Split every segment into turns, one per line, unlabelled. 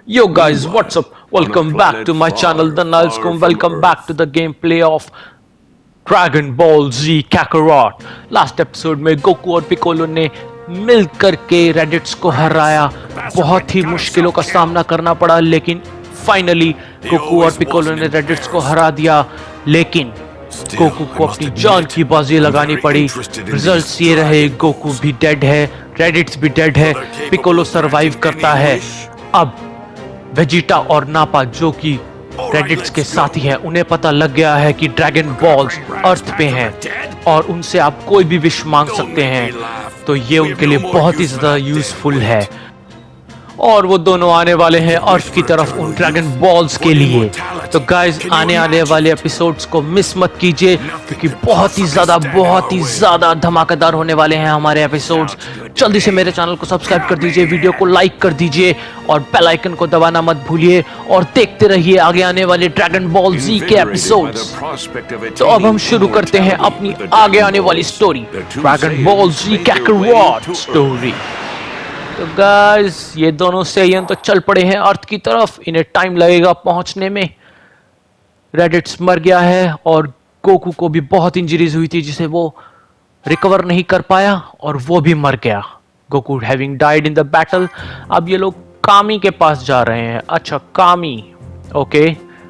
Yo guys, what's up? Welcome back to my channel, The Nilescombe. Welcome back to the gameplay of Dragon Ball Z Kakarot. Last episode में Goku और Piccolo ने मिल करके रेडिट्स को हराया। बहुत ही मुश्किलों का सामना करना पड़ा, लेकिन फाइनली गोकू और पिकोलो ने रेडिट्स को हरा दिया। लेकिन गोकू को अपनी जान की बाजी लगानी पड़ी। रिजल्ट्स ये रहे, गोकू भी डेड है, रेडिट्स भी डेड है, पिकोलो सरवाइव करता है। अब वेजिटा और नापा जो कि रेडिट्स के साथी हैं, उन्हें पता लग गया है कि ड्रैगन बॉल्स अर्थ पे हैं और उनसे आप कोई भी विश मांग सकते हैं, तो ये उनके लिए बहुत ही ज्यादा यूजफुल है। और वो दोनों आने वाले हैं अर्थ की तरफ उन ड्रैगन बॉल्स के लिए। तो गाइज आने वाले एपिसोड्स को मिस मत कीजिए, क्योंकि बहुत ही ज्यादा धमाकेदार होने वाले हैं हमारे एपिसोड्स। जल्दी से मेरे चैनल को सब्सक्राइब कर दीजिए, वीडियो को लाइक कर दीजिए और बेल आइकन को दबाना मत भूलिए, और देखते रहिए आगे आने वाले ड्रैगन बॉल जी के एपिसोड्स। तो अब हम शुरू करते हैं अपनी आगे आने वाली story, dragon ball Z Kakarot story. तो गाइस ये दोनों सेयन तो चल पड़े हैं अर्थ की तरफ, इन्हें टाइम लगेगा पहुंचने में। रेडिट्स मर गया है और गोकू को भी बहुत इंजरीज हुई थी, जिसे वो रिकवर नहीं कर पाया और वो भी मर गया। Goku having died in the battle. अब ये लोग कामी के पास जा रहे हैं। अच्छा कामी, ओके।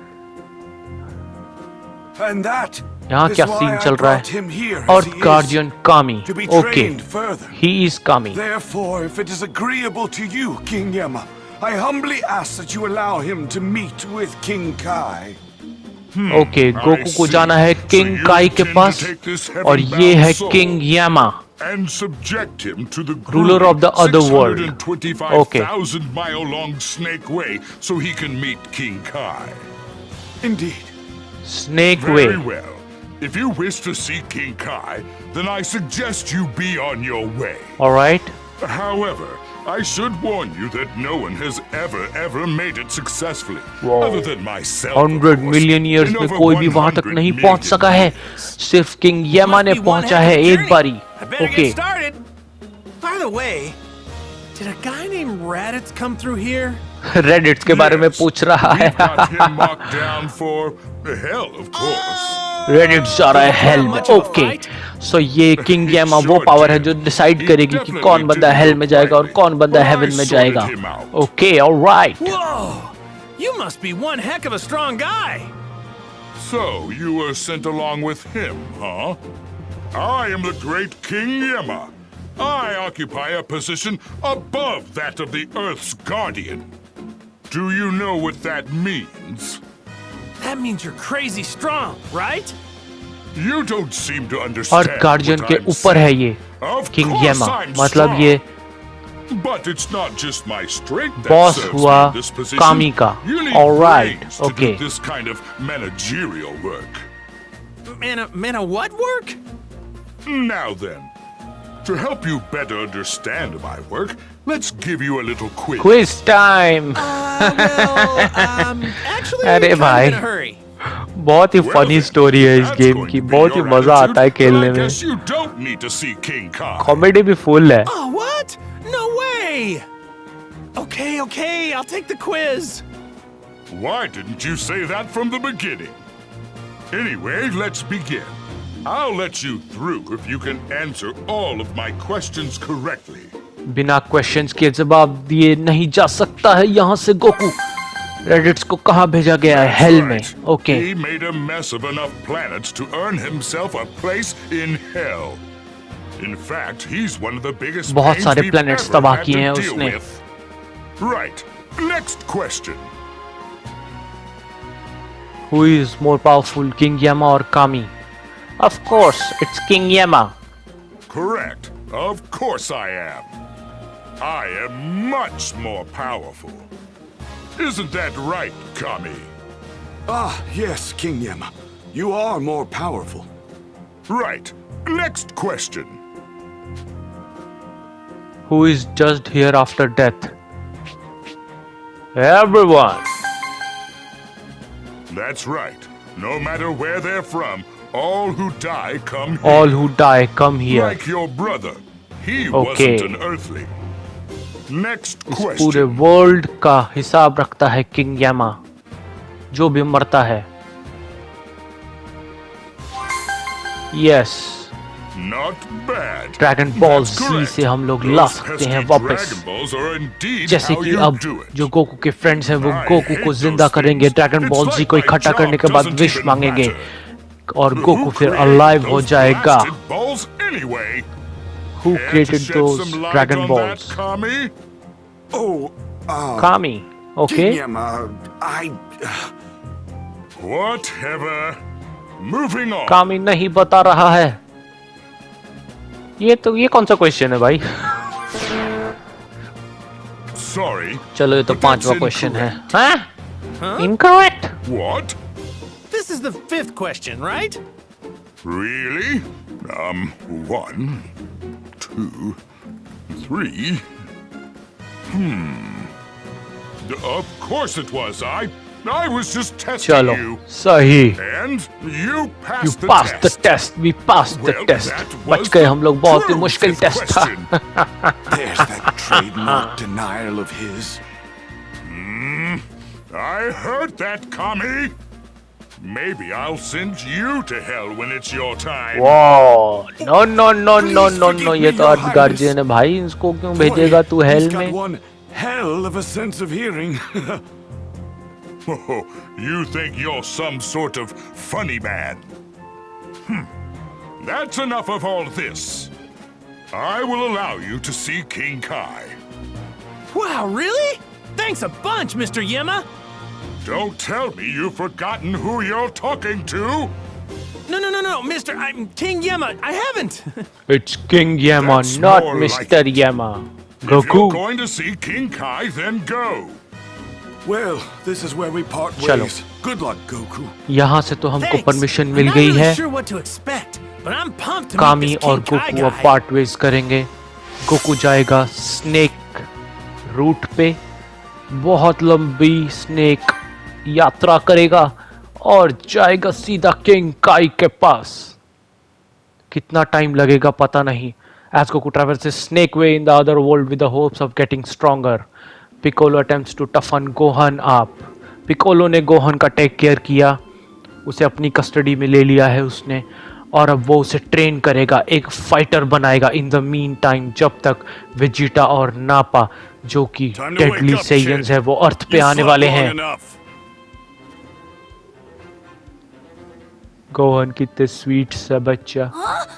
यहाँ क्या सीन चल रहा है? Earth guardian Kami, okay, he is Kami.
Therefore, if it is agreeable to you, King Yama, I humbly ask that you allow him to meet with King Kai.
Okay, Goku को जाना है king काई के पास, और ये है King Yama,
and subject him to the
ruler of the other world.
625,000 mile long snake way so he can meet King Kai.
Indeed.
Snake way.
Very well. If you wish to see King Kai, then I suggest you be on your way.
All right.
However, I should warn you that no one has ever made it successfully,
Wow.
other than myself.
100 million years में कोई भी वहां तक नहीं पहुंच सका है, सिर्फ किंग यामा ने पहुंचा है एक बारी। Okay.
By the way, did a guy named Raditz come through here?
Raditz के बारे में पूछ रहा है।
We've got him marked down for hell, of course.
रेडिट्स जा रहा है हेल में। ओके, सो ये किंग यामा वो पावर है जो डिसाइड करेगी कि कौन बंदा हेल में जाएगा और कौन बंदा हेवन में जाएगा। Okay, alright.
Whoa! You must be one heck of a strong guy.
So, you were sent along with him, huh? I am the great King Yama. I occupy a position above that of the Earth's guardian. Do you know what that means?
That means you're crazy strong, right?
You don't seem to understand.
Earth guardian के ऊपर है ये king यामा, मतलब ये
But it's not just my strength that
boss
serves
हुआ
me in this position.
कामी का।
You need
alright,
brains to
okay.
do this kind of managerial work.
Man, what work?
Now then, to help you better understand my work, let's give you a little quiz.
Quiz time.
Actually,
अरे
I'm kind
भाई,
of in a hurry.
बहुत ही funny story है इस game की, बहुत ही मजा आता है खेलने में।
You don't need to see King Kai.
Comedy भी फुल है।
Oh, what? No way! Okay, I'll take the quiz.
Why didn't you say that from the beginning? Anyway, let's begin. I'll let you through if you can answer all of my questions correctly.
बिना questions के जवाब दिए नहीं जा सकता है यहाँ से गोकू। रेडिट्स को कहाँ भेजा गया है? हेल में। Okay.
He made a mess of enough planets to earn himself a place in hell. In fact, he's one of the biggest
बहुत
pains
सारे
we've
planets
ever
तबाह
had
किए
to
हैं
deal
उसने।
with. Right. Next question.
Who is more powerful, King Yama or Kami? Of course, it's King Yama.
Correct. Of course I am. I am much more powerful. Isn't that right, Kami?
Ah, yes, King Yama. You are more powerful.
Right. Next question.
Who is judged here after death? Everyone.
That's right. No matter where they're from, all who die come here.
All who die come here.
Like your brother. He
Okay.
wasn't an earthling. Next
इस पूरे
question.
World का हिसाब रखता है King यामा, जो भी मरता है। Yes,
Not bad.
Dragon ball
That's
Z
correct.
से हम लोग ला
Those
सकते हैं
pesky
वापस,
Dragon Balls are indeed
जैसे
how
कि
you
अब
do it.
जो गोकू के फ्रेंड्स हैं वो
I
गोकू को
hate
जिंदा
those
करेंगे,
things.
Dragon
It's
ball Z
like
को
my
इकट्ठा करने
job
के बाद
doesn't
विश
even
मांगेंगे
matter.
और
Who
गोकू फिर
created
अलाइव हो
those
जाएगा।
blasted balls anyway?
Who
Care to
created
shed
those
some light
Dragon
on
Balls?
that, Kami?
Oh,
Kami, okay?
King Yama,
Whatever. Moving on.
कामी नहीं बता रहा है। ये कौन सा क्वेश्चन है भाई?
Sorry.
चलो ये तो
but that's
5वां क्वेश्चन है।
incorrect.
हाँ? Incorrect?
What?
This is the 5th question, right?
Really? 1, 2, 3. Of course it was. I was just testing
चलो
you.
सही।
And you
You
passed the
passed the
test.
test. We passed the
Well,
test.
that
बच
was
गए
the
हम लोग, बहुत ही
true
मुश्किल
fifth
test था।
question.
there's that trademark denial of his.
I heard that, Kami. Maybe I'll send you to hell when it's your time.
वाह, no no no no
Please
no
forgive
no,
me,
ये तो
Your
earth guardian है भाई, इसको क्यों भेजेगा तू
Boy,
hell
he's got
में?
one hell of a sense of hearing.
Oh, you think you're some sort of funny man? That's enough of all this. I will allow you to see King Kai.
Wow, really? Thanks a bunch, Mr. Yema.
Don't tell me you've forgotten who you're talking to.
No, Mr. I'm King Yema. I haven't.
It's King Yama,
That's
not
more
Mr.
like it.
Yama.
If you're
Goku,
going to see King Kai, then go.
Well, this is where we part
चलो।
ways. Good luck, Goku.
यहाँ से तो हमको
Thanks.
Permission
I'm
मिल
not
गई
really
है।
sure what to expect, but I'm pumped to
कामी
meet this
और
King Kai
गोकू अब
guy.
पार्ट वेज करेंगे। गोकू जाएगा स्नेक रूट पे, बहुत लंबी स्नेक यात्रा करेगा और जाएगा सीधा किंग काई के पास। कितना टाइम लगेगा पता नहीं। As Goku traverses Snake Way in the other world with the hopes of getting stronger, Piccolo attempts to toughen Gohan up. Piccolo ने गोहन का टेक केयर किया, उसे अपनी कस्टडी में ले लिया है उसने, और अब वो उसे ट्रेन करेगा, एक फाइटर बनाएगा इन द मीन टाइम, जब तक वेजिटा और नापा जो कि
Time to wake
deadly
up,
Saiyans
kid.
है वो अर्थ पे
You
आने
slept
वाले
long
हैं।
enough.
गोहन कितने स्वीट सा बच्चा।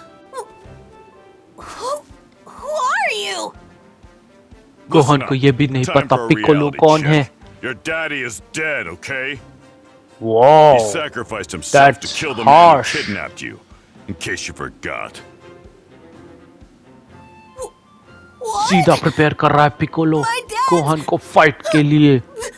Who are you?
Gohan
Listen
को
up.
ये भी नहीं
Time
पता
for a
पिकोलो
reality
कौन
check.
है।
Your daddy is dead, okay?
Wow,
He sacrificed himself to
that's
kill the man
harsh.
who kidnapped you, in case you forgot.
What?
सीधा prepare कर रहा है पिकोलो
My dad-
गोहन को fight के लिए।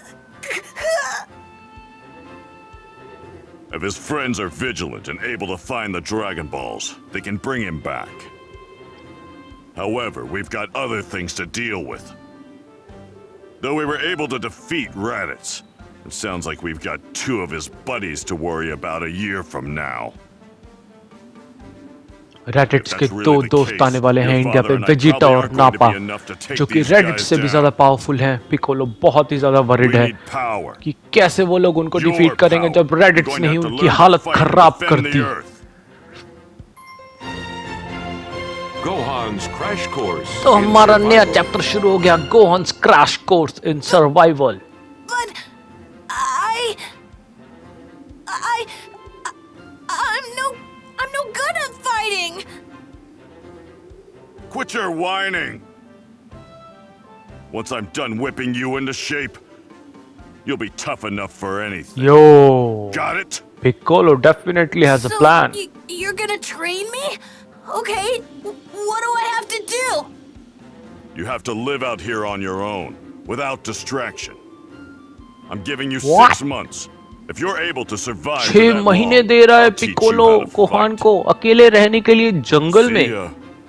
If his friends are vigilant and able to find the Dragon Balls, they can bring him back. However, we've got other things to deal with. Though we were able to defeat Raditz, it sounds like we've got 2 of his buddies to worry about a year from now.
रेडिट्स
If
के
that's
2
really the
दोस्त
case,
आने वाले हैं
your
India पे,
father and I
Vegeta
probably
और
aren't going to be
नापा,
enough to take
जो कि
these
रेडिट
guys
से भी
down.
ज्यादा पावरफुल हैं। पिकोलो बहुत ही ज्यादा
We
वरिड है
need power.
कि कैसे वो लोग उनको
Your
डिफीट करेंगे
power.
जब
You're
रेडिट्स
going
ने
to
ही
have to
उनकी
learn to
हालत
fight and
खराब कर
defend the
the.
Earth.
Gohan's Crash Course.
तो
in
हमारा नया
Survival.
चैप्टर शुरू हो गया, Gohan's crash course in survival.
But I'm no good at fighting.
Quit your whining! Once I'm done whipping you into shape, you'll be tough enough for anything.
Yo,
Got it?
Piccolo definitely has a
So
plan.
you're gonna train me? Okay. What do I have to do?
You have to live out here on your own, without distraction. I'm giving you
What?
6 months. If you're able to survive for
6
that
महीने
long,
दे रहा है
I'll teach you
Piccolo
how to
Gohan
fight.
को अकेले रहने के लिए जंगल
See
में।
ya.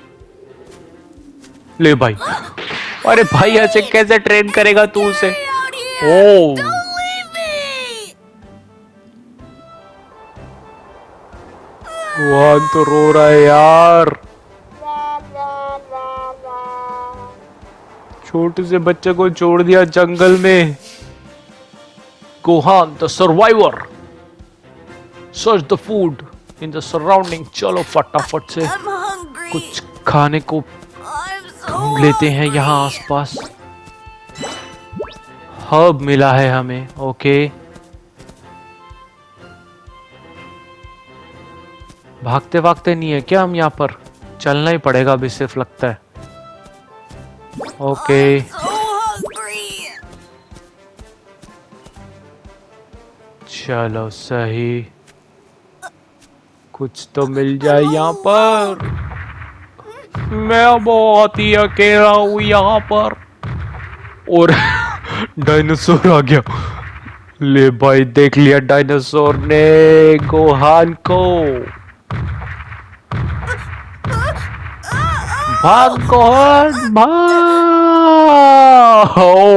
ले भाई, अरे भाई ऐसे कैसे ट्रेन करेगा तू उसे?
Stay out here.
Oh.
Don't leave me.
Gohan तो रो रहा है यार। छोटे से बच्चे को छोड़ दिया जंगल में। Gohan the survivor, search the food in the surrounding. चलो फटाफट से
I'm hungry.
कुछ खाने को
I'm so
ढूंढ लेते हैं यहाँ आसपास। हर्ब मिला है हमें, ओके। भागते भागते नहीं है क्या हम यहाँ पर? चलना ही पड़ेगा अभी, सिर्फ लगता है। Okay
I'm so hungry.
चलो सही, कुछ तो मिल जाए यहाँ पर। मैं बहुत ही अकेला हूँ यहाँ पर। और डायनासोर आ गया। ले भाई, देख लिया डायनासोर ने गोहान को। भाग गोहान भाग।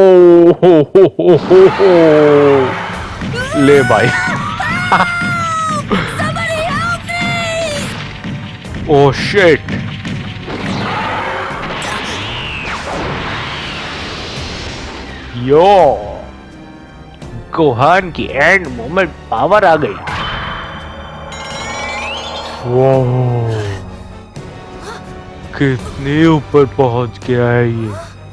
हो। ले भाई।
Somebody help me!
Oh shit. Yo, Gohan की एंड मोमेंट पावर आ गई। वाह, कितने ऊपर पहुंच गया है ये।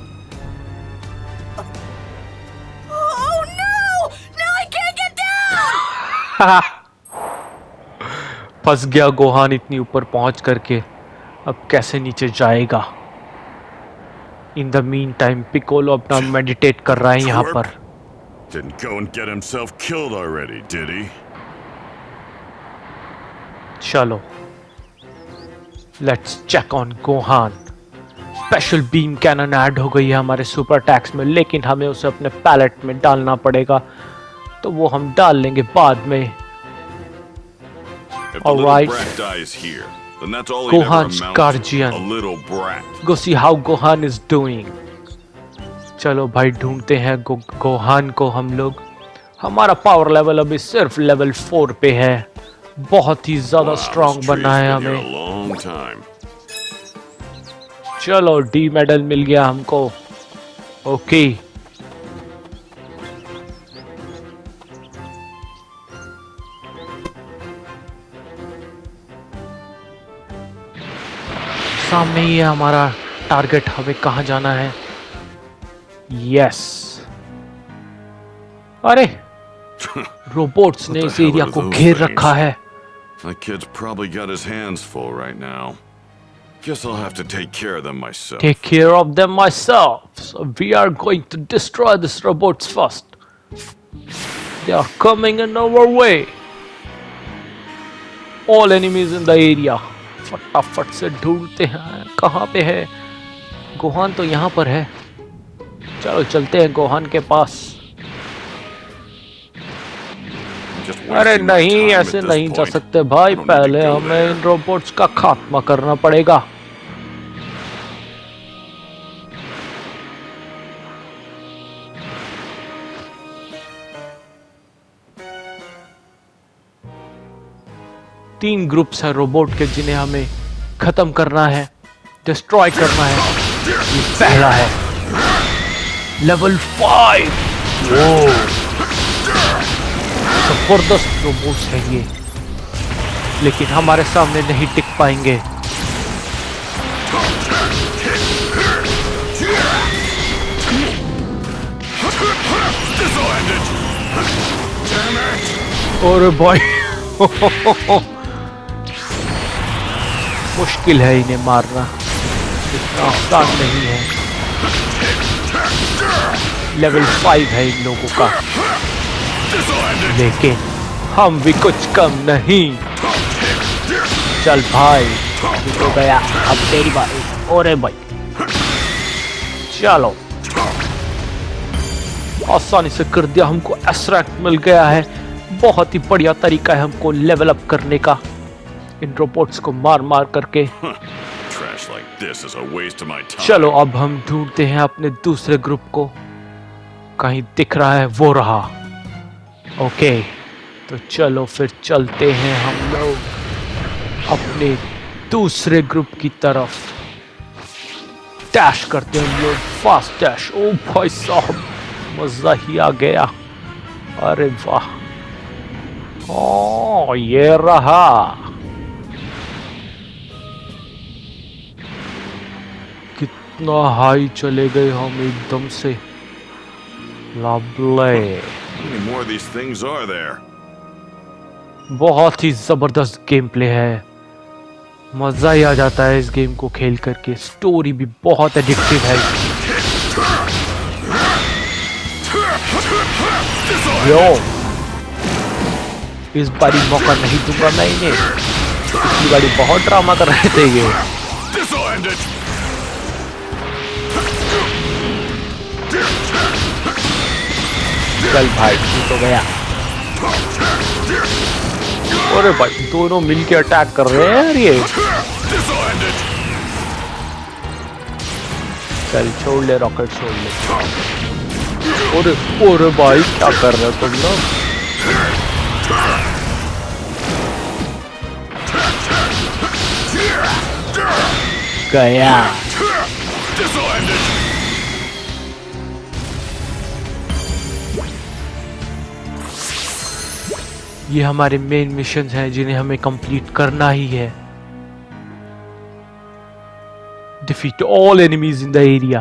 Oh no! No, I can't get down!
फंस गया गोहान इतनी ऊपर पहुंच करके। अब कैसे नीचे जाएगा? In the meantime Piccolo अपना मेडिटेट कर रहा है यहाँ पर।
Didn't go and get himself killed already, did he?
चलो, let's check on Gohan. Special beam cannon add हो गई है हमारे सुपर अटैक्स में, लेकिन हमें उसे अपने पैलेट में डालना पड़ेगा, तो वो हम डाल लेंगे बाद में।
If the little
Alright.
brat dies here, then that's all he ever
Gohan's
amounts
guardian.
to, a little brat.
Go see how Gohan is doing. चलो भाई, ढूंढते हैं गोहान को हम लोग। हमारा पावर लेवल अभी सिर्फ लेवल 4 पे है। बहुत ही ज्यादा
Wow,
स्ट्रांग
this
बनना है
tree's been here
हमें।
a long time.
चलो, डी मेडल मिल गया हमको। ओके, सामने ही है हमारा टारगेट। हमें कहाँ जाना है? यस। अरे, रोबोट्स ने
What the
इस
hell
एरिया
are
को
those
घेर
things?
रखा है।
That kid's probably got his hands full right now. Guess I'll have to take care of them myself.
Take care of them myself. So we are going to destroy these robots first. They are coming in our way. All enemies in the area. फटाफट से ढूंढते हैं कहाँ पे है Gohan. तो यहाँ पर है। चलो चलते हैं गोहान के पास।
Just
अरे
wasting my
नहीं,
time at
ऐसे
this
नहीं जा
point.
सकते भाई।
I don't need to
पहले
go
हमें
there.
इन रोबोट्स का खात्मा करना पड़ेगा। तीन ग्रुप्स है रोबोट के जिन्हें हमें खत्म करना है, डिस्ट्रॉय करना है। ये पहला है लेवल 5। जबरदस्त रोबोट्स है ये, लेकिन हमारे सामने नहीं टिक पाएंगे। और भाई मुश्किल है इन्हें मारना, इतना आसान नहीं है। लेवल 5 है इन लोगों का, लेकिन हम भी कुछ कम नहीं। चल भाई, तो गया, अब तेरी बारी। और भाई चलो, आसानी से कर दिया। हमको एस्ट्रैक्ट मिल गया है। बहुत ही बढ़िया तरीका है हमको लेवल अप करने का, इन रोबोट्स को मार मार करके।
Trash like this is a waste of my time.
चलो अब हम ढूंढते हैं अपने दूसरे ग्रुप को। कहीं दिख रहा है, वो रहा। ओके, तो चलो फिर चलते हैं हम लोग अपने दूसरे ग्रुप की तरफ। डैश करते हैं हम लोग, फास्ट डैश। ओ भाई साहब मजा ही आ गया। अरे वाह, ओ ये रहा। कितना हाई चले गए हम एकदम से। Lovely.
How many more of these things are there?
बहुत ही जबरदस्त गेम प्ले है, मजा ही आ जाता है इस गेम को खेल करके। स्टोरी भी बहुत एडिक्टिव है। यो, इस बारी मौका नहीं दूंगा मैं इन्हें। पिछली बारी बहुत ड्रामा कर रहे थे ये। चल भाई तू तो गया। अरे भाई दोनों मिलके अटैक कर रहे हैं यार ये। चल छोड़ ले रॉकेट, छोड़ ले। अरे भाई क्या कर रहे हो तुम लोग? गया। ये हमारे मेन मिशन हैं जिन्हें हमें कंप्लीट करना ही है। Defeat all enemies in the area.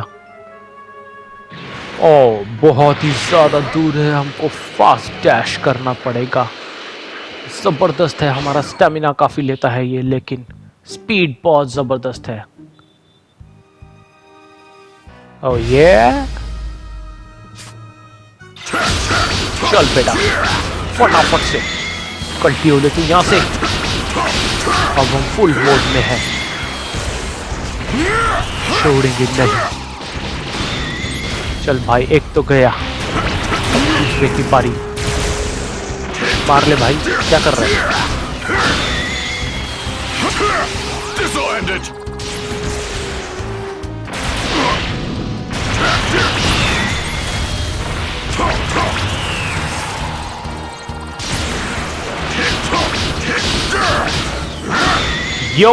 ओ बहुत ही ज्यादा दूर है, हमको फास्ट डैश करना पड़ेगा। जबरदस्त है, हमारा स्टेमिना काफी लेता है ये, लेकिन स्पीड बहुत जबरदस्त है। ओ ये चल बेटा फटाफट से कल्टी हो लेती यहां से। अब हम फुल मोड में हैं, छोड़ेंगे नहीं। चल भाई एक तो गया, दूसरे की पारी। मार ले भाई, क्या कर रहे हैं? यो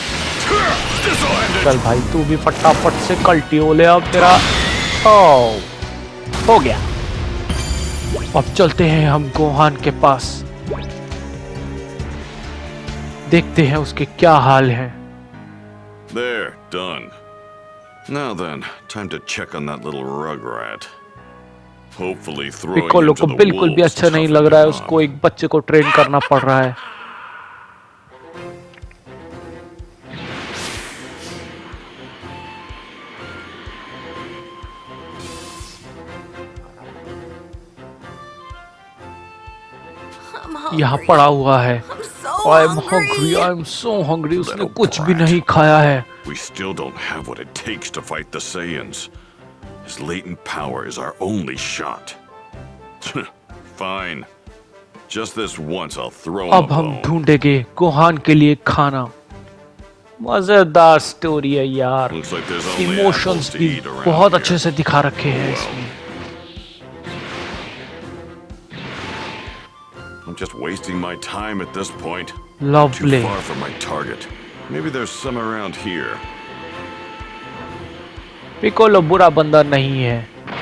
चल भाई तू भी फटाफट से कल्टी हो ले। अब तेरा ओ हो गया। अब चलते हैं हम गोहान के पास, देखते हैं उसके क्या हाल हैं।
There, done. Now then, time to check on that little rugrat. Hopefully throwing him
Piccolo
to
को
the
बिल्कुल भी
wolves
अच्छा नहीं लग रहा है, उसको एक बच्चे को ट्रेन करना पड़ रहा है। यहाँ पड़ा हुआ है। I am hungry, I am so hungry। उसने कुछ भी नहीं खाया है।
We still don't have what it takes to fight the Saiyans. His latent power is our only shot. Fine. Just this once I'll throw him a
अब हम
bone.
ढूंढेंगे Gohan के लिए खाना। मजेदार स्टोरी है यार,
Looks like there's only
emotions
apples to
भी
eat around
बहुत
here.
अच्छे से दिखा रखे हैं इसमें।
I'm just wasting my time at this point. Too
lovely.
far from my target. Maybe there's some around here.
Piccolo बुरा बंदा नहीं है।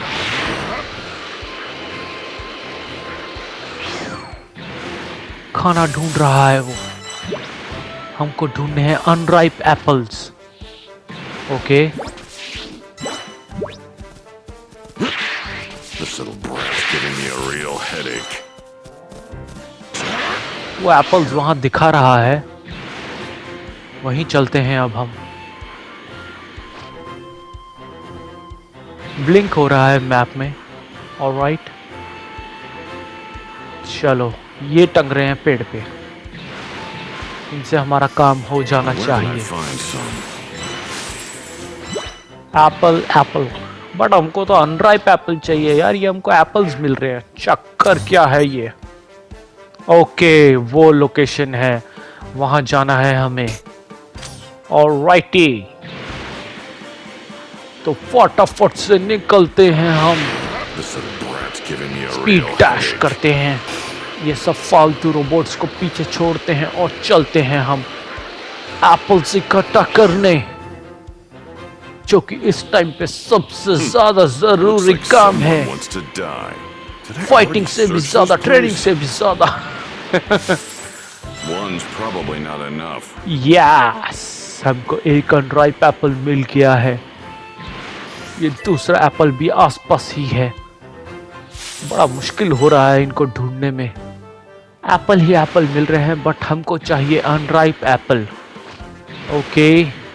खाना ढूंढ रहा है वो। हमको ढूंढने हैं unripe apples. Okay
This little brat's giving me a real headache.
वो एप्पल्स वहां दिखा रहा है, वहीं चलते हैं अब हम। ब्लिंक हो रहा है मैप में। ऑलराइट चलो, ये टंग रहे हैं पेड़ पे, इनसे हमारा काम हो जाना
Where can I
चाहिए।
find some?
Apple apple, but हमको तो अनराइप एप्पल चाहिए यार, ये हमको एप्पल्स मिल रहे हैं। चक्कर क्या है ये? ओके वो लोकेशन है, वहां जाना है हमें। ऑलराइटी, तो फटाफट से निकलते हैं हम,
This little brat's giving me a
speed
real
dash
headache.
करते हैं। ये सब फालतू रोबोट्स को पीछे छोड़ते हैं और चलते हैं हम एप्पल्स इकट्ठा करने। जो कि इस टाइम पे सबसे ज्यादा जरूरी काम है, फाइटिंग से भी ज्यादा, ट्रेनिंग से भी ज्यादा। यस, हमको एक अनराइप एप्पल मिल गया है। ये दूसरा एप्पल भी आसपास ही है। बड़ा मुश्किल हो रहा है इनको ढूंढने में। एप्पल ही एप्पल मिल रहे हैं, बट हमको चाहिए अनराइप एप्पल। ओके,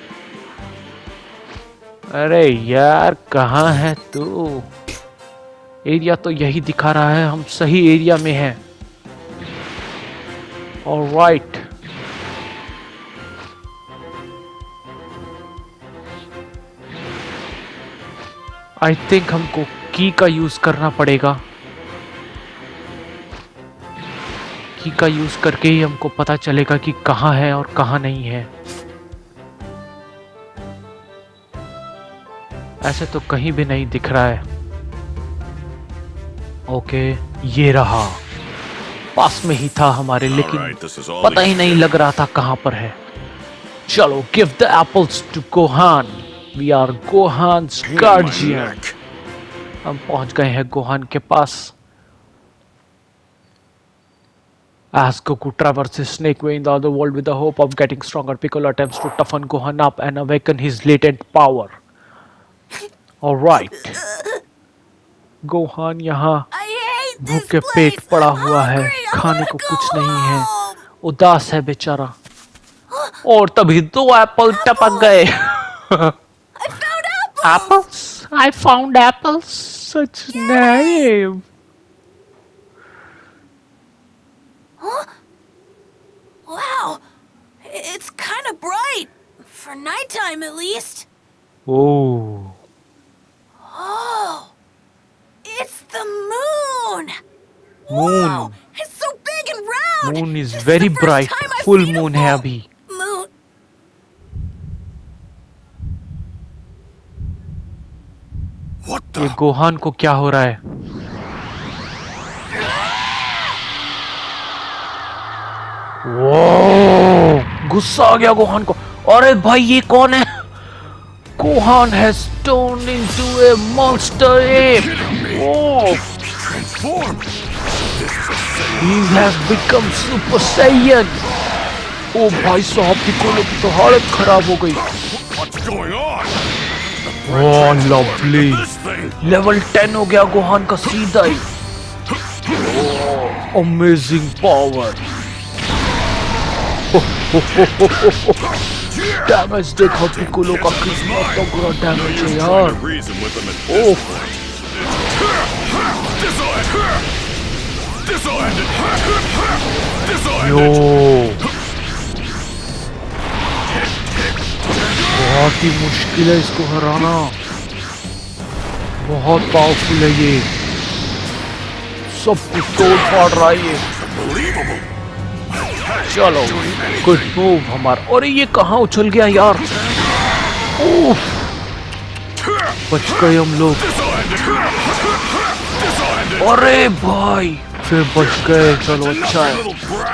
अरे यार कहाँ है तू? एरिया तो यही दिखा रहा है, हम सही एरिया में हैं। ऑलराइट, आई थिंक हमको की का यूज करना पड़ेगा। की का यूज करके ही हमको पता चलेगा कि कहाँ है और कहाँ नहीं है। ऐसे तो कहीं भी नहीं दिख रहा है। ओके, ये रहा, पास में ही था हमारे, लेकिन पता ही नहीं लग रहा था कहाँ पर है। चलो, give the apples to Gohan. We are Gohan's guardian. हम पहुंच गए हैं गोहान के पास। As Goku traverses Snake Way in the other world with the hope of getting stronger, Piccolo attempts to toughen Gohan up and awaken his latent power. Alright. Gohan यहाँ भूखे पेट पड़ा हुआ है, खाने को कुछ नहीं है, उदास है बेचारा। और तभी 2 एप्पल टपक गए। Apples? I found apples. Such naive.
Huh? Wow, it's kind of bright. For nighttime, at least.
Oh.
Oh, it's the moon.
Moon.
Wow, it's so big and round.
Moon is
This
very
the first
bright.
time I've
Full
seen a
moon है
full
अभी.
Moon.
What
ये
the?
Gohan को क्या हो रहा है? वो गुस्सा आ गया गोहान को। अरे भाई ये कौन है? Gohan has turned into a monster ape. Oh, he has become Super Saiyan. ओ भाई साहब, पिकोलो की तो हालत खराब हो गई।
What's going on?
Oh lovely, level 10 हो गया गोहान का सीधा ही। Amazing power. डैमेज देखो पिकोलो का कितना तगड़ा डैमेज है यार। ओह यो, बहुत ही मुश्किल है इसको हराना, बहुत पावरफुल है ये, सब कुछ तोड़ फाड़ रहा है ये। चलो, गुड मूव हमारा। और ये कहाँ उछल गया यार? उफ, बच गए हम लोग। अरे भाई, फिर बच गए। चलो अच्छा है।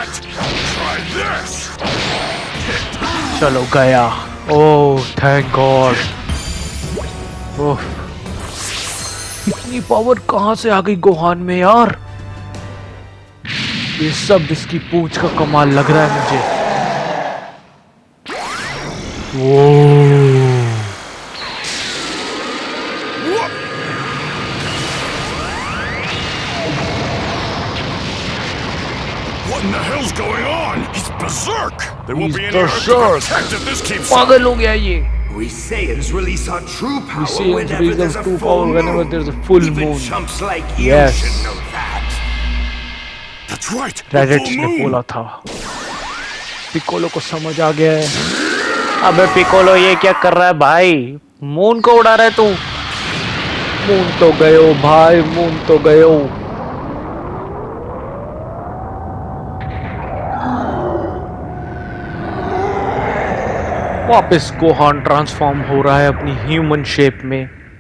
चलो गया। Oh thank God. ओह, इतनी पावर कहाँ से आ गई गोहान में यार? ये सब इसकी पूंछ का कमाल लग रहा है मुझे। वो
What in the hell's going on? He's berserk. There won't be any
He's
Earth to
berserk.
protect if this keeps
पागल हो गया ये।
We Saiyans release our true power
Saiyans
whenever
release
there's
our
a
true
full
power whenever
moon.
there's a full
Even
moon.
chumps like you
Yes.
should know that.
That's right. the
Reddit
full
ने
moon.
बोला था। Piccolo को समझ आ गया है। अबे Piccolo ये क्या कर रहा है भाई? मून को उड़ा रहा है तू? मून तो गयो भाई, मून तो गयो। वापस गोहान ट्रांसफॉर्म हो रहा है अपनी ह्यूमन शेप में।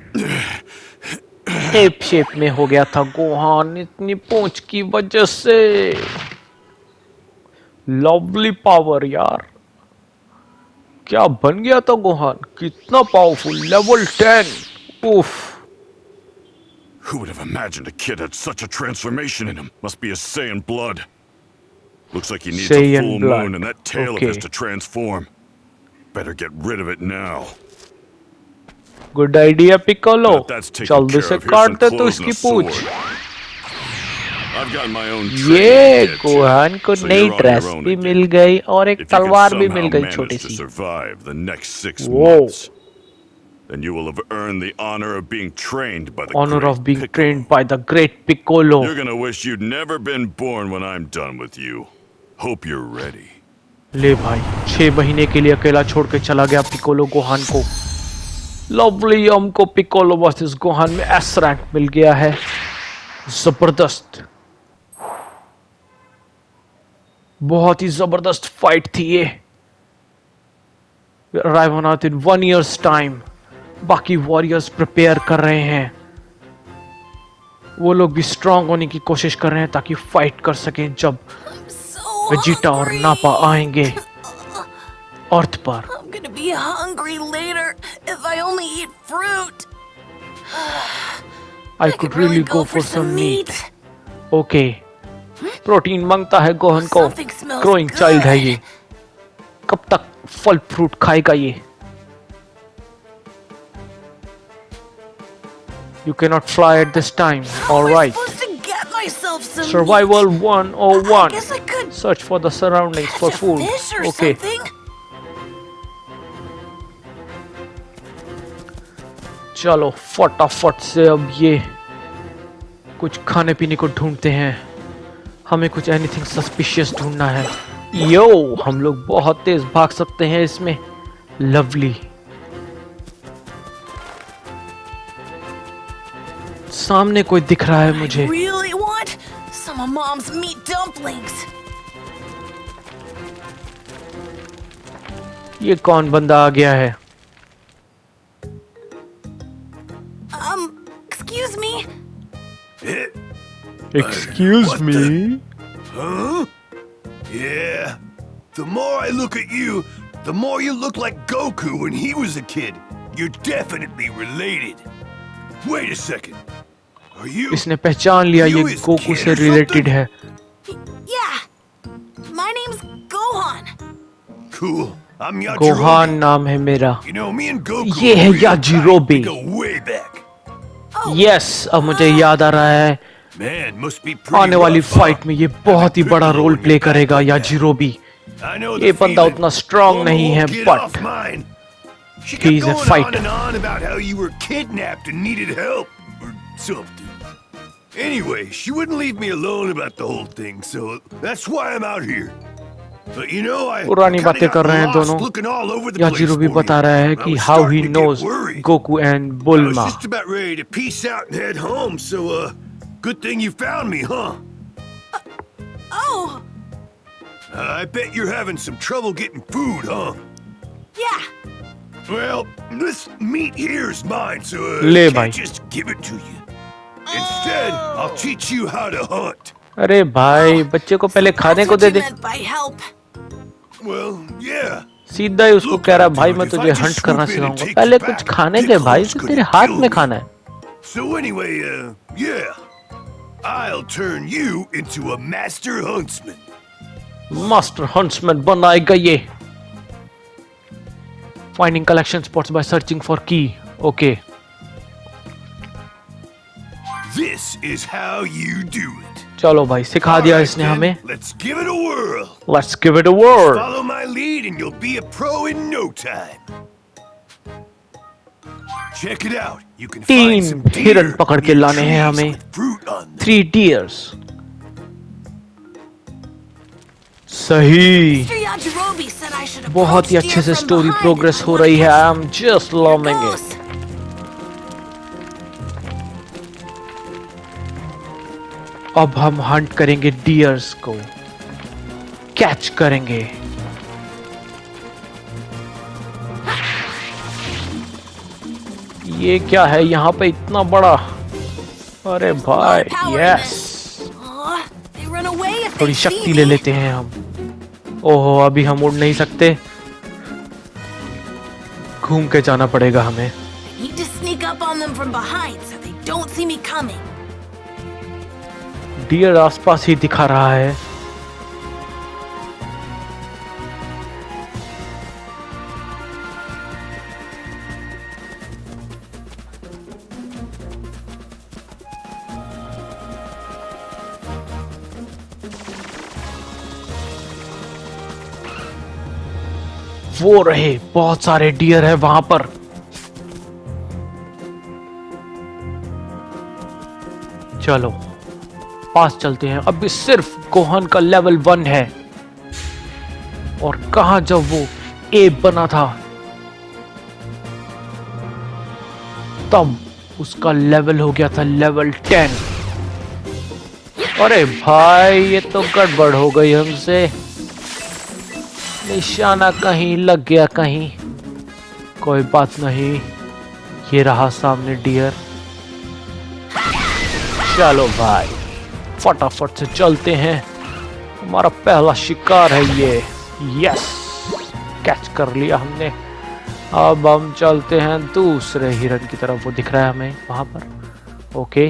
एप शेप में हो गया था गोहान इतनी पूंछ की वजह से। लवली पावर यार। क्या बन गया था गोहान, कितना पावरफुल, लेवल 10। उफ।
Who would have imagined a kid had such a transformation in him? Must be his Saiyan blood. Looks like he needs
Saiyan
a full
blood.
moon and that tail
Okay.
of his to transform. Better get rid of it now.
Good idea Piccolo,
But that's taken
जल्दी
care
से
of. Here's
काट
some
दे तो
clothes
इसकी
and a
पूछ।
sword. I've got my own
ये
training kit.
Gohan को
So
नई
you're on
dress
your own
भी
again.
मिल गई और एक
If you can
तलवार भी
somehow
मिल गई
manage
छोटी
to
C.
survive the next 6
Whoa.
months, then you will have earned the honor of being trained by the
Honor
great
of being
Piccolo.
trained by the great Piccolo।
You're gonna wish you'd never been born when I'm done with you. Hope you're ready.
ले भाई, 6 महीने के लिए अकेला छोड़ के चला गया पिकोलो गोहान को। लवली, हमको पिकोलो वर्सेस गोहान में एस रैंक मिल गया है। जबरदस्त, बहुत ही जबरदस्त फाइट थी ये। Arrive on earth in 1 year's time. बाकी वॉरियर्स प्रिपेयर कर रहे हैं, वो लोग भी स्ट्रांग होने की कोशिश कर रहे हैं ताकि फाइट कर सकें जब
So
वेजिटा और
hungry.
नापा आएंगे अर्थ पर।
I'm gonna be hungry later if I only eat fruit.
I could really go for some meat. Okay, protein मांगता है गोहन को।
Something smells
growing
good.
Child है ये, कब तक फल फ्रूट खाएगा ये? You cannot fly at this time.
How
All
am I
right.
supposed to get myself some
Survival
meat?
101.
I guess I could
Search for the surroundings for
catch a
food.
fish or
Okay.
something.
चलो फटाफट से अब ये कुछ खाने पीने को ढूंढते हैं। हमें कुछ एनीथिंग सस्पिशियस ढूंढना है। यो, हम लोग बहुत तेज भाग सकते हैं इसमें। लवली, सामने कोई दिख रहा है मुझे।
Really want some of Mom's meat dumplings.
ये कौन बंदा आ गया है?
Excuse me.
Excuse me?
Huh? Yeah. The more I look at you, the more you look like Goku when he was a kid. You're definitely related. Wait a second. Are you?
इसने पहचान लिया ये Goku से related है।
Yeah. My name's Gohan.
Cool. I'm Yajirobe.
Gohan नाम है मेरा।
You know, me and Goku.
ये है
are real
Yajirobe।
tight. We go way back.
Yes, अब मुझे याद आ रहा है।
Man, must be pretty
आने वाली
rough, huh?
फाइट में ये बहुत ही बड़ा रोल प्ले करेगा याजिरोबी।
I know
ये
the
बंदा
feeling.
उतना स्ट्रांग
Momo
नहीं है,
won't get
but
off mine. She
he's
kept
a
going
fighter.
on and on about how you were kidnapped and needed help or something. Anyway, she wouldn't leave me alone about the whole thing, so that's why I'm out here. But you know, I
पुरानी
kinda
बातें
got
कर रहे हैं
lost
दोनों।
looking all over the place
याजिरोबी
for
बता
you.
रहा है
I
कि
was
how he
starting to get
knows
worried.
Goku and
I was
Bulma.
just about ready to peace out and head home, so good thing you found me, huh?
Oh,
I bet you're having some trouble getting food, huh?
yeah.
Well, this meat here is mine, so
ले
I
भाई।
can't just give it to you. Instead, I'll teach you how to hunt.
अरे भाई, बच्चे को पहले खाने
That's
को
what
they
you
they.
meant by help.
Well, yeah.
सीधा ही उसको कह रहा है, भाई मैं तुझे हंट करना सिखाऊंगा, पहले कुछ खाने दे भाई, तो तेरे हाथ में खाना है।
So anyway, yeah. I'll turn you into a master huntsman.
Master huntsman बनाएगा ये। Finding collection spots by searching for की। Okay,
This is how you do it.
चलो भाई, सिखा दिया
Alright
इसने
then,
हमें।
Let's give it a whirl.
Let's give it a whirl.
Follow my lead and you'll be a pro in no time. Check it out. You can
तीन
find some deer
हिरन पकड़ के
near
लाने हैं
trees
हमें।
with fruit on them.
3 deers। सही,
Mr. Yajirobe said I should
बहुत ही
approach
अच्छे
deer
से
from
story
behind
progress
if I
हो
want
रही है।
to
I am just loving
Goes.
It. अब हम हंट करेंगे डियर्स को, कैच करेंगे। ये क्या है यहाँ पे इतना बड़ा? अरे भाई, yes,
Aw, they run away if they
थोड़ी
see
शक्ति ले
me.
लेते हैं हम। ओहो, अभी हम उड़ नहीं सकते। घूम के जाना पड़ेगा हमें।
Need to sneak up on them from behind so they don't see me coming.
Deer आसपास ही दिखा रहा है। वो रहे, बहुत सारे डियर है वहां पर। चलो पास चलते हैं। अभी सिर्फ गोहन का लेवल 1 है और कहा जब वो एप बना था तब उसका लेवल हो गया था लेवल 10। अरे भाई ये तो गड़बड़ हो गई हमसे। निशाना कहीं लग गया कहीं। कोई बात नहीं, ये रहा सामने डियर। चलो भाई फटाफट से चलते हैं, हमारा पहला शिकार है ये। यस, कैच कर लिया हमने। अब हम चलते हैं दूसरे हिरन की तरफ। वो दिख रहा है हमें वहां पर। ओके,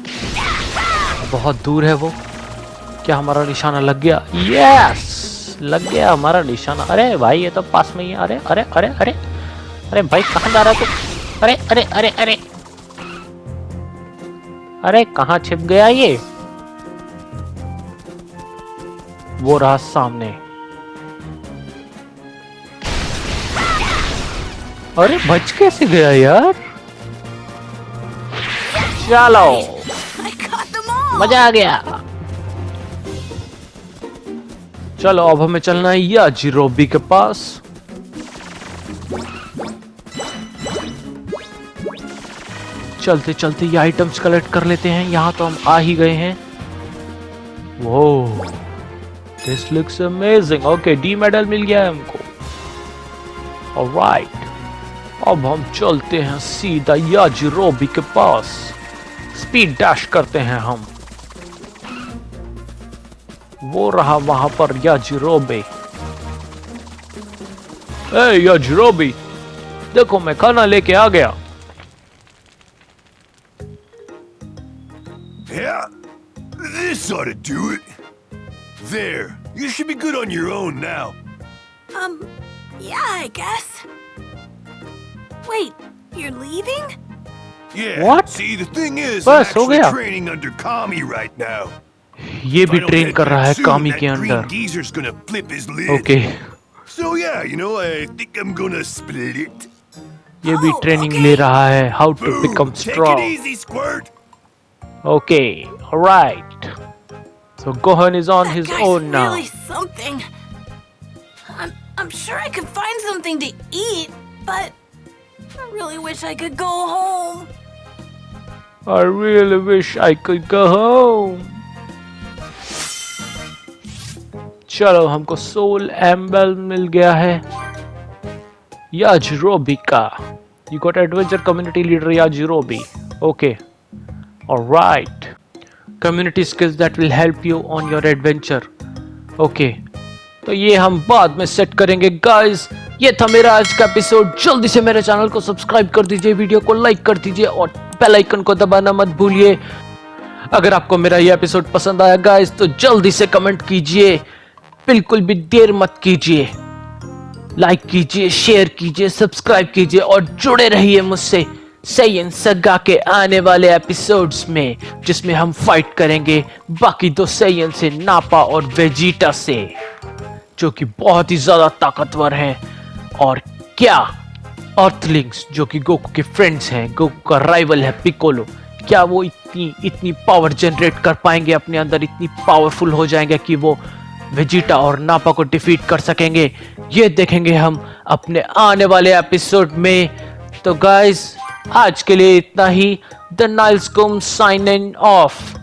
बहुत दूर है वो। क्या हमारा निशाना लग गया? यस, लग गया हमारा निशाना। अरे भाई ये तो पास में ही है। अरे अरे अरे अरे अरे भाई कहाँ जा रहा है तू? अरे अरे अरे अरे अरे कहाँ छिप गया ये? वो रहा सामने। अरे बच कैसे गया यार? चलो
I caught them all.
मजा आ गया। चलो अब हमें चलना है याजिरोबी के पास। चलते चलते ये आइटम्स कलेक्ट कर लेते हैं। यहां तो हम आ ही गए हैं। वो this looks amazing. Okay, D medal मिल गया है हमको। ऑलराइट, अब हम चलते हैं सीधा याजिरोबी के पास। स्पीड डैश करते हैं हम। वो रहा वहां पर याजिरोबी। ए याजिरोबी, देखो मैं खाना लेके आ गया।
Yeah, this ought to do it. There, you should be good on your own now.
Yeah, I guess. Wait, you're leaving?
Yeah.
What?
See, the thing is, I'm
बस हो
actually
गया।
training under Kami right now.
ये
If
भी
I don't
train
head
कर रहा है
back soon,
कामी
that
के
green
अंदर।
geezer's gonna flip his lid.
Okay,
So yeah, you know, I think I'm gonna split it.
ये भी
Oh,
ट्रेनिंग
okay.
ले रहा है how to
Boom.
Become
Take it
strong.
easy, Squirt.
Okay, alright, so Gohan is on
That
his
guy's
own now.
really something. I'm sure I could find something to eat, but I really wish I could go home.
I really wish I could go home. चलो हमको soul एम्बल मिल गया है याजिरोबी का। You got adventure community leader Yajirobe. Okay. Alright. Community skills that will help you on your adventure. Okay. तो ये हम बाद में सेट करेंगे गाइस। ये था मेरा आज का एपिसोड। जल्दी से मेरे चैनल को सब्सक्राइब कर दीजिए, वीडियो को लाइक कर दीजिए और बेल आइकन को दबाना मत भूलिए। अगर आपको मेरा ये एपिसोड पसंद आया गाइस तो जल्दी से कमेंट कीजिए, बिल्कुल भी देर मत कीजिए। लाइक कीजिए, शेयर कीजिए, सब्सक्राइब कीजिए और जुड़े रहिए मुझसे सैयन सगा के आने वाले एपिसोड्स में, जिसमें हम फाइट करेंगे बाकी दो सैयन से, नापा और वेजिटा से, जो कि बहुत ही ज्यादा ताकतवर हैं। और क्या अर्थलिंग्स जो कि गोकू के फ्रेंड्स हैं, गोकू का राइवल है पिकोलो, क्या वो इतनी पावर जनरेट कर पाएंगे अपने अंदर, इतनी पावरफुल हो जाएंगे कि वो वेजिटा और नापा को डिफीट कर सकेंगे? ये देखेंगे हम अपने आने वाले एपिसोड में। तो गाइस आज के लिए इतना ही। द नाइल्सकुम साइनिंग ऑफ।